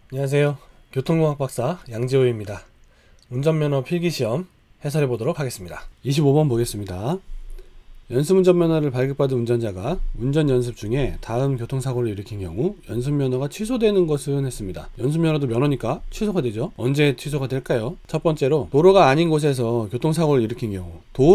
안녕하세요. 교통공학 박사 양지호입니다. 운전면허 필기시험 해설해 보도록 하겠습니다. 25번 보겠습니다. 연습운전면허를 발급받은 운전자가 운전 연습 중에 다음 교통사고를 일으킨 경우 연습면허가 취소되는 것은 했습니다. 연습면허도 면허니까 취소가 되죠. 언제 취소가 될까요? 첫 번째로 도로가 아닌 곳에서 교통사고를 일으킨 경우,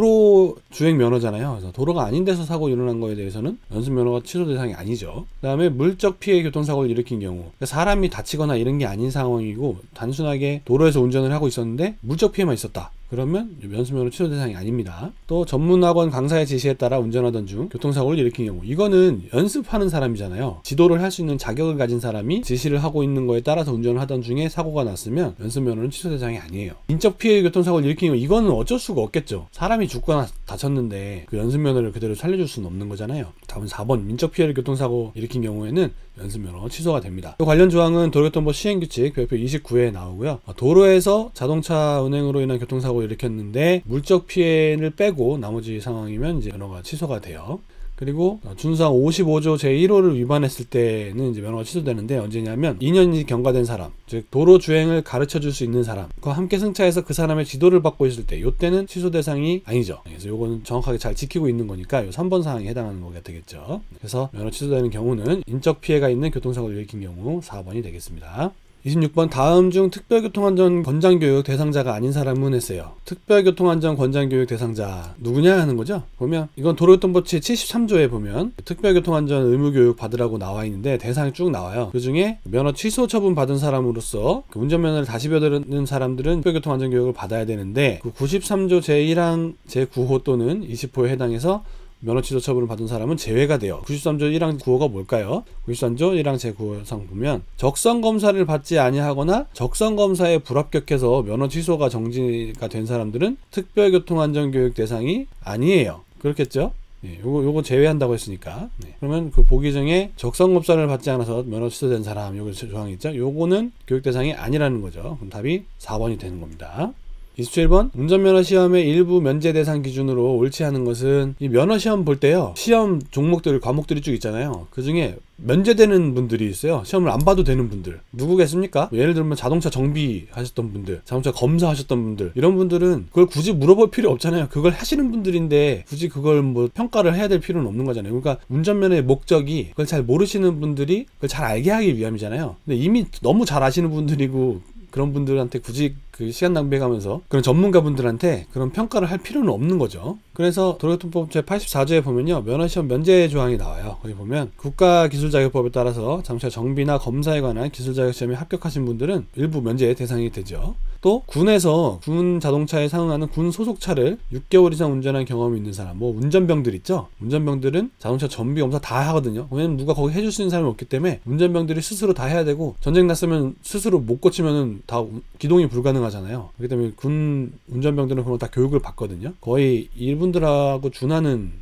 도로 주행 면허잖아요. 그래서 도로가 아닌 데서 사고 일어난 거에 대해서는 연습면허가 취소 대상이 아니죠. 그 다음에 물적 피해 교통사고를 일으킨 경우, 그러니까 사람이 다치거나 이런 게 아닌 상황이고 단순하게 도로에서 운전을 하고 있었는데 물적 피해만 있었다. 그러면 연습면허 취소 대상이 아닙니다. 또 전문학원 강사의 지시에 따라 운전하던 중 교통사고를 일으킨 경우, 이거는 연습하는 사람이잖아요. 지도를 할 수 있는 자격을 가진 사람이 지시를 하고 있는 거에 따라서 운전을 하던 중에 사고가 났으면 연습면허는 취소 대상이 아니에요. 인적 피해 교통사고를 일으킨 경우, 이거는 어쩔 수가 없겠죠. 사람이 죽거나 다쳤는데 그 연습면허를 그대로 살려줄 수는 없는 거잖아요. 답은 4번 인적 피해를 교통사고 일으킨 경우에는 연습면허 취소가 됩니다. 또 관련 조항은 도로교통법 시행규칙 별표 29회에 나오고요. 도로에서 자동차 운행으로 인한 교통사고를 일으켰는데 물적 피해를 빼고 나머지 상황이면 이제 면허가 취소가 돼요. 그리고 준수항 55조 제1호를 위반했을 때는 이제 면허가 취소되는데, 언제냐면 2년이 경과된 사람, 즉 도로 주행을 가르쳐 줄 수 있는 사람, 그와 함께 승차해서 그 사람의 지도를 받고 있을 때, 요때는 취소 대상이 아니죠. 그래서 요거는 정확하게 잘 지키고 있는 거니까 요 3번 사항에 해당하는 거가 되겠죠. 그래서 면허 취소되는 경우는 인적 피해가 있는 교통사고를 일으킨 경우 4번이 되겠습니다. 26번 다음 중 특별교통안전 권장교육 대상자가 아닌 사람은 했어요. 특별교통안전 권장교육 대상자 누구냐 하는 거죠. 보면 이건 도로교통법 제73조에 보면 특별교통안전 의무교육 받으라고 나와 있는데 대상이 쭉 나와요. 그 중에 면허 취소 처분 받은 사람으로서 그 운전면허를 다시 받는 사람들은 특별교통안전교육을 받아야 되는데, 그 93조 제1항 제9호 또는 20호에 해당해서 면허 취소 처분을 받은 사람은 제외가 돼요. 93조 1항 9호가 뭘까요? 93조 1항 제9호상 보면 적성 검사를 받지 아니하거나 적성 검사에 불합격해서 면허 취소가 정지가 된 사람들은 특별교통안전교육 대상이 아니에요. 그렇겠죠? 네, 요거 제외한다고 했으니까. 네. 그러면 그 보기 중에 적성 검사를 받지 않아서 면허 취소된 사람, 요거 조항이 있죠? 요거는 교육 대상이 아니라는 거죠. 그럼 답이 4번이 되는 겁니다. 27번 운전면허 시험의 일부 면제 대상 기준으로 옳지 않은 것은, 이 면허 시험 볼 때요, 시험 종목들 과목들이 쭉 있잖아요. 그 중에 면제되는 분들이 있어요. 시험을 안 봐도 되는 분들 누구겠습니까? 예를 들면 자동차 정비 하셨던 분들, 자동차 검사 하셨던 분들, 이런 분들은 그걸 굳이 물어볼 필요 없잖아요. 그걸 하시는 분들인데 굳이 그걸 뭐 평가를 해야 될 필요는 없는 거잖아요. 그러니까 운전면허의 목적이 그걸 잘 모르시는 분들이 그걸 잘 알게 하기 위함이잖아요. 근데 이미 너무 잘 아시는 분들이고 그런 분들한테 굳이 그 시간 낭비해가면서 그런 전문가분들한테 그런 평가를 할 필요는 없는 거죠. 그래서 도로교통법 제84조에 보면요, 면허시험 면제 조항이 나와요. 거기 보면 국가기술자격법에 따라서 자동차 정비나 검사에 관한 기술자격시험에 합격하신 분들은 일부 면제 대상이 되죠. 또 군에서 군 자동차에 상응하는 군 소속차를 6개월 이상 운전한 경험이 있는 사람, 뭐 운전병들 있죠. 운전병들은 자동차 정비 검사 다 하거든요. 왜냐면 누가 거기 해줄 수 있는 사람이 없기 때문에 운전병들이 스스로 다 해야 되고, 전쟁 났으면 스스로 못 고치면은 다 기동이 불가능하잖아요. 그렇기 때문에 군 운전병들은 그런 다 교육을 받거든요. 거의 이분들하고 준하는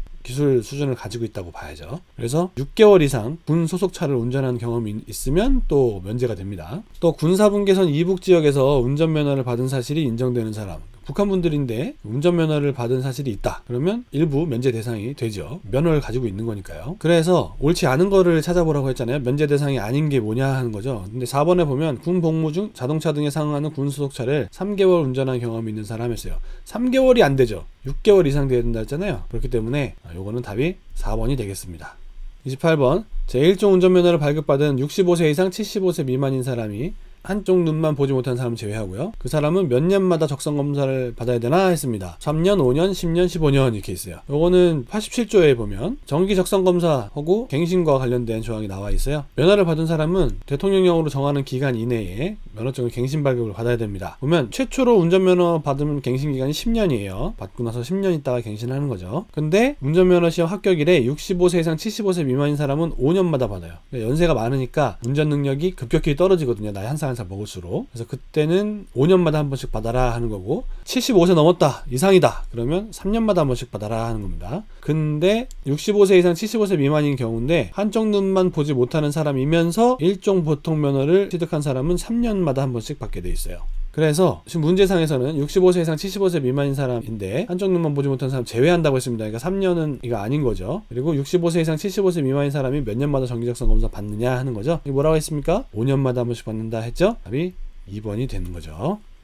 기술 수준을 가지고 있다고 봐야죠. 그래서 6개월 이상 군 소속차를 운전하는 경험이 있으면 또 면제가 됩니다. 또 군사분계선 이북 지역에서 운전면허를 받은 사실이 인정되는 사람, 북한분들인데 운전면허를 받은 사실이 있다. 그러면 일부 면제 대상이 되죠. 면허를 가지고 있는 거니까요. 그래서 옳지 않은 거를 찾아보라고 했잖아요. 면제 대상이 아닌 게 뭐냐 하는 거죠. 근데 4번에 보면 군 복무 중 자동차 등에 상응하는 군 소속차를 3개월 운전한 경험이 있는 사람이었어요. 3개월이 안 되죠. 6개월 이상 돼야 된다 했잖아요. 그렇기 때문에 요거는 답이 4번이 되겠습니다. 28번 제1종 운전면허를 발급받은 65세 이상 75세 미만인 사람이 한쪽 눈만 보지 못하는 사람을 제외하고요. 그 사람은 몇 년마다 적성검사를 받아야 되나 했습니다. 3년, 5년, 10년, 15년 이렇게 있어요. 요거는 87조에 보면 정기 적성검사하고 갱신과 관련된 조항이 나와 있어요. 면허를 받은 사람은 대통령령으로 정하는 기간 이내에 면허증을 갱신 발급을 받아야 됩니다. 보면 최초로 운전면허 받으면 갱신 기간이 10년이에요. 받고 나서 10년 있다가 갱신하는 거죠. 근데 운전면허 시험 합격일에 65세 이상 75세 미만인 사람은 5년마다 받아요. 그러니까 연세가 많으니까 운전 능력이 급격히 떨어지거든요. 나이 한 살 한 살 먹을수록. 그래서 그때는 5년마다 한 번씩 받아라 하는 거고, 75세 넘었다 이상이다 그러면 3년마다 한 번씩 받아라 하는 겁니다. 근데 65세 이상 75세 미만인 경우인데 한쪽 눈만 보지 못하는 사람이면서 일종 보통 면허를 취득한 사람은 3년마다 한 번씩 받게 돼 있어요. 그래서 지금 문제상에서는 65세 이상 75세 미만인 사람인데 한쪽 눈만 보지 못하는 사람 제외한다고 했습니다. 그러니까 3년은 이거 아닌 거죠. 그리고 65세 이상 75세 미만인 사람이 몇 년마다 정기적성 검사 받느냐 하는 거죠. 이게 뭐라고 했습니까? 5년마다 한 번씩 받는다 했죠. 답이 2번이 되는 거죠.